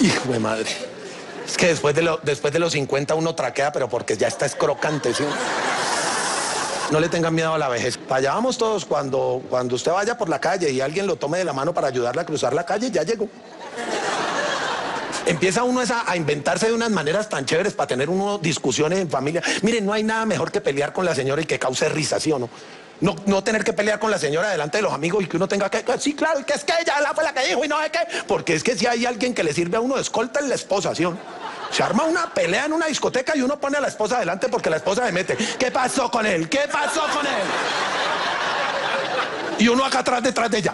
Hijo de madre. Es que después de los 50 uno traquea, pero porque ya está escrocante, ¿sí? No le tengan miedo a la vejez. Para allá vamos todos. Cuando usted vaya por la calle y alguien lo tome de la mano para ayudarle a cruzar la calle, ya llegó. Empieza uno a inventarse de unas maneras tan chéveres para tener uno discusiones en familia. Miren, no hay nada mejor que pelear con la señora y que cause risa, ¿sí o no? No tener que pelear con la señora delante de los amigos y que uno tenga que... Sí, claro, y que es que ella fue la que dijo y no sé qué. Porque es que si hay alguien que le sirve a uno de escolta es la esposa, ¿sí o no? Se arma una pelea en una discoteca y uno pone a la esposa adelante porque la esposa se mete. ¿Qué pasó con él? ¿Qué pasó con él? Y uno acá atrás, detrás de ella.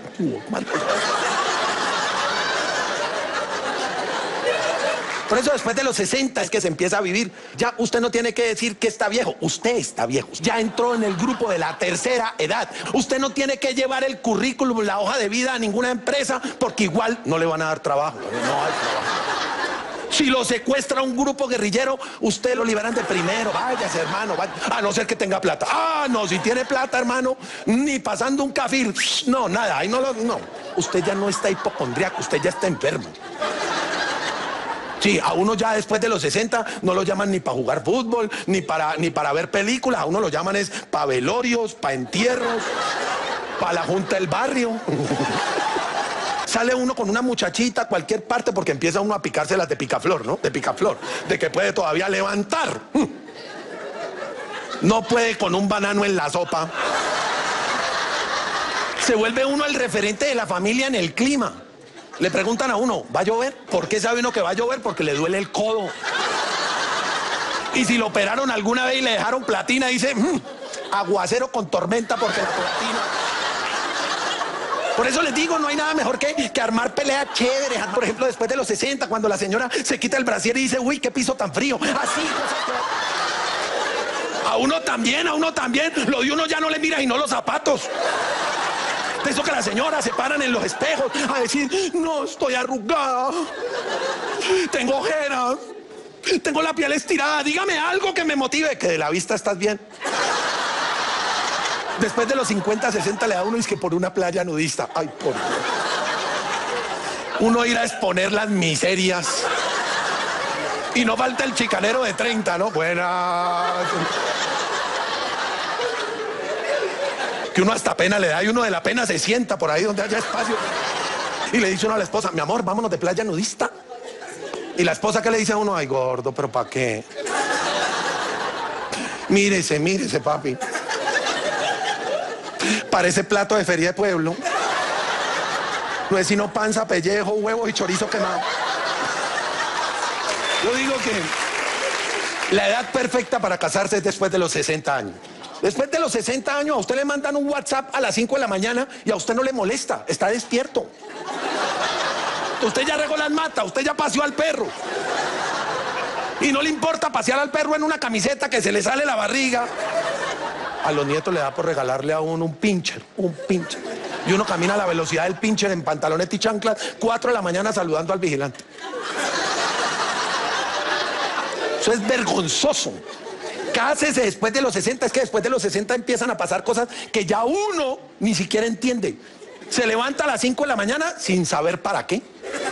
Por eso después de los 60 es que se empieza a vivir. Ya usted no tiene que decir que está viejo. Usted está viejo. Ya entró en el grupo de la tercera edad. Usted no tiene que llevar el currículum, la hoja de vida a ninguna empresa porque igual no le van a dar trabajo. No hay trabajo. Si lo secuestra un grupo guerrillero, usted lo liberan de primero. Váyase, hermano. Vaya. A no ser que tenga plata. Ah, no, si tiene plata, hermano, ni pasando un kafir. No, nada. Ahí no. Usted ya no está hipocondriaco. Usted ya está enfermo. Sí, a uno ya después de los 60 no lo llaman ni para jugar fútbol, ni para ver películas. A uno lo llaman es para velorios, para entierros, para la junta del barrio. Sale uno con una muchachita a cualquier parte porque empieza uno a picárselas de picaflor, ¿no? De picaflor, de que puede todavía levantar. No puede con un banano en la sopa. Se vuelve uno el referente de la familia en el clima. Le preguntan a uno, ¿va a llover? ¿Por qué sabe uno que va a llover? Porque le duele el codo. Y si lo operaron alguna vez y le dejaron platina, dice, aguacero con tormenta porque la platina... Por eso les digo, no hay nada mejor que armar peleas chéveres. Por ejemplo, después de los 60, cuando la señora se quita el brasier y dice, uy, qué piso tan frío. Así, a uno también. Lo de uno ya no le mira y no los zapatos. De eso que las señoras se paran en los espejos a decir, no, estoy arrugada, tengo ojeras, tengo la piel estirada, dígame algo que me motive, que de la vista estás bien. Después de los 50, 60 le da uno y es que por una playa nudista. Ay, por Dios. Uno ir a exponer las miserias. Y no falta el chicanero de 30, ¿no? Buenas. Que uno hasta pena le da y uno de la pena se sienta por ahí donde haya espacio. Y le dice uno a la esposa, mi amor, vámonos de playa nudista. Y la esposa, ¿qué le dice a uno? Ay, gordo, ¿pero para qué? Mírese, papi. Parece plato de feria de pueblo. No es sino panza, pellejo, huevos y chorizo quemado. Yo digo que la edad perfecta para casarse es después de los 60 años. Después de los 60 años a usted le mandan un WhatsApp a las 5 de la mañana y a usted no le molesta, está despierto. Usted ya regó las matas, usted ya paseó al perro. Y no le importa pasear al perro en una camiseta que se le sale la barriga. A los nietos le da por regalarle a uno un pincher. Y uno camina a la velocidad del pincher en pantaloneta y chanclas, 4 de la mañana saludando al vigilante. Eso es vergonzoso. Cásese después de los 60, es que después de los 60 empiezan a pasar cosas que ya uno ni siquiera entiende. Se levanta a las 5 de la mañana sin saber para qué.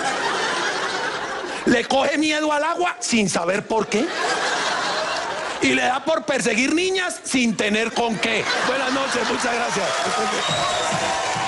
Le coge miedo al agua sin saber por qué. Y le da por perseguir niñas sin tener con qué. Buenas noches, muchas gracias.